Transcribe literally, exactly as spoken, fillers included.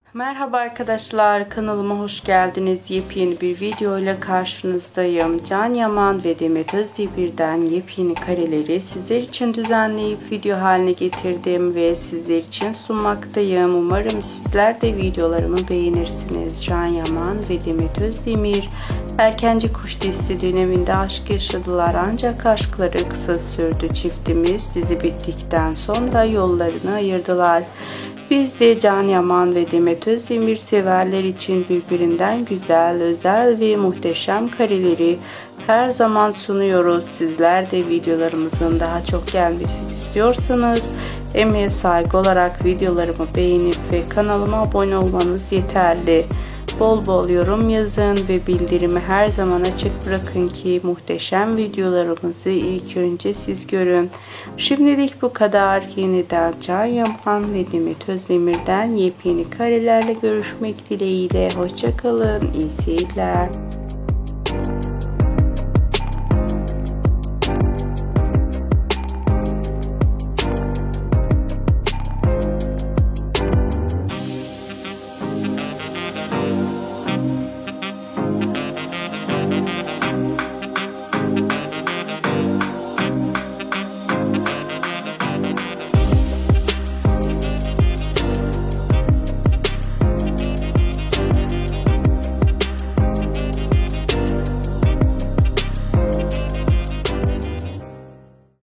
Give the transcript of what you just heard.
Merhaba arkadaşlar, kanalıma hoş geldiniz. Yepyeni bir video ile karşınızdayım. Can Yaman ve Demet Özdemir'den yepyeni kareleri sizler için düzenleyip video haline getirdim ve sizler için sunmaktayım. Umarım sizler de videolarımı beğenirsiniz. Can Yaman ve Demet Özdemir Erkenci Kuş dizisi döneminde aşk yaşadılar, ancak aşkları kısa sürdü. Çiftimiz dizi bittikten sonra yollarını ayırdılar. Biz de Can Yaman ve Demet Özdemir severler için birbirinden güzel, özel ve muhteşem kareleri her zaman sunuyoruz. Sizler de videolarımızın daha çok gelmesini istiyorsanız emeğe saygı olarak videolarımı beğenip ve kanalıma abone olmanız yeterli. Bol bol yorum yazın ve bildirimi her zaman açık bırakın ki muhteşem videolarımızı ilk önce siz görün. Şimdilik bu kadar. Yeniden Can Yaman ve Demet Özdemir'den yepyeni karelerle görüşmek dileğiyle. Hoşça kalın. İyi seyirler.